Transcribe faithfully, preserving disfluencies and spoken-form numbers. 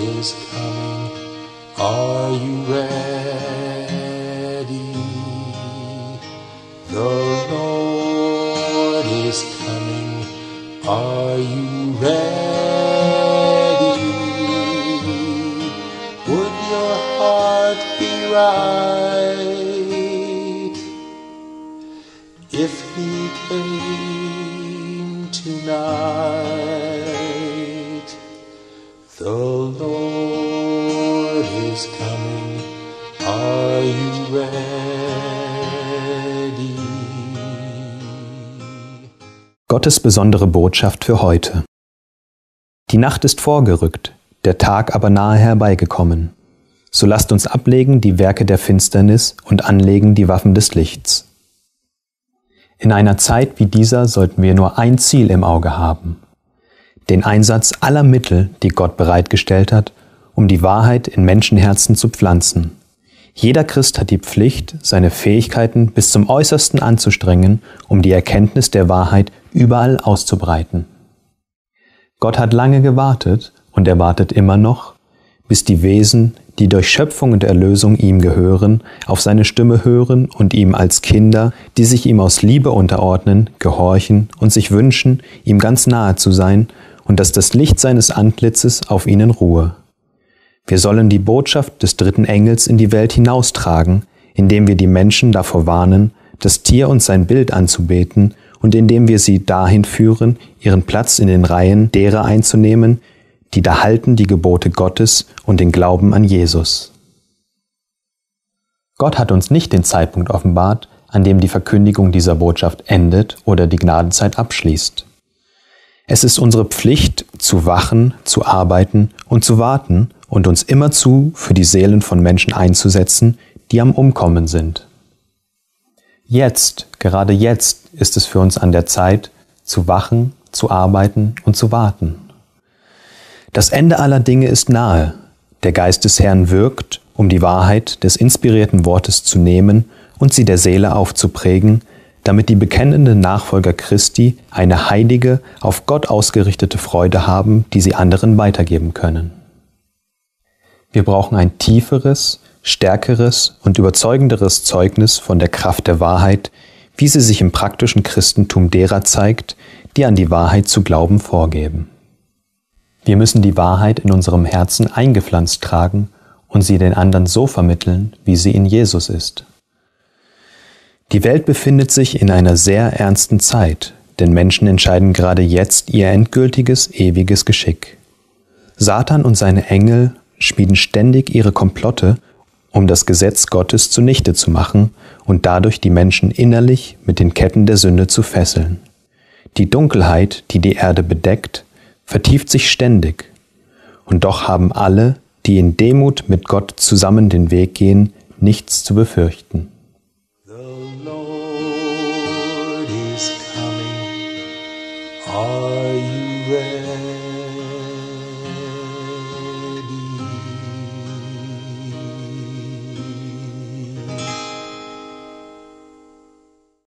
is coming. Are you ready? The Lord is coming. Are you ready? Would your heart be right if he came tonight? The Lord is coming. Are you ready? Gottes besondere Botschaft für heute. Die Nacht ist vorgerückt, der Tag aber nahe herbeigekommen. So lasst uns ablegen die Werke der Finsternis und anlegen die Waffen des Lichts. In einer Zeit wie dieser sollten wir nur ein Ziel im Auge haben: den Einsatz aller Mittel, die Gott bereitgestellt hat, um die Wahrheit in Menschenherzen zu pflanzen. Jeder Christ hat die Pflicht, seine Fähigkeiten bis zum Äußersten anzustrengen, um die Erkenntnis der Wahrheit überall auszubreiten. Gott hat lange gewartet und er wartet immer noch, bis die Wesen, die durch Schöpfung und Erlösung ihm gehören, auf seine Stimme hören und ihm als Kinder, die sich ihm aus Liebe unterordnen, gehorchen und sich wünschen, ihm ganz nahe zu sein und dass das Licht seines Antlitzes auf ihnen ruhe. Wir sollen die Botschaft des dritten Engels in die Welt hinaustragen, indem wir die Menschen davor warnen, das Tier und sein Bild anzubeten und indem wir sie dahin führen, ihren Platz in den Reihen derer einzunehmen, die da halten die Gebote Gottes und den Glauben an Jesus. Gott hat uns nicht den Zeitpunkt offenbart, an dem die Verkündigung dieser Botschaft endet oder die Gnadenzeit abschließt. Es ist unsere Pflicht, zu wachen, zu arbeiten und zu warten und uns immerzu für die Seelen von Menschen einzusetzen, die am Umkommen sind. Jetzt, gerade jetzt, ist es für uns an der Zeit, zu wachen, zu arbeiten und zu warten. Das Ende aller Dinge ist nahe. Der Geist des Herrn wirkt, um die Wahrheit des inspirierten Wortes zu nehmen und sie der Seele aufzuprägen, damit die bekennenden Nachfolger Christi eine heilige, auf Gott ausgerichtete Freude haben, die sie anderen weitergeben können. Wir brauchen ein tieferes, stärkeres und überzeugenderes Zeugnis von der Kraft der Wahrheit, wie sie sich im praktischen Christentum derer zeigt, die an die Wahrheit zu glauben vorgeben. Wir müssen die Wahrheit in unserem Herzen eingepflanzt tragen und sie den anderen so vermitteln, wie sie in Jesus ist. Die Welt befindet sich in einer sehr ernsten Zeit, denn Menschen entscheiden gerade jetzt ihr endgültiges, ewiges Geschick. Satan und seine Engel schmieden ständig ihre Komplotte, um das Gesetz Gottes zunichte zu machen und dadurch die Menschen innerlich mit den Ketten der Sünde zu fesseln. Die Dunkelheit, die die Erde bedeckt, vertieft sich ständig, und doch haben alle, die in Demut mit Gott zusammen den Weg gehen, nichts zu befürchten. The Lord is coming. Are you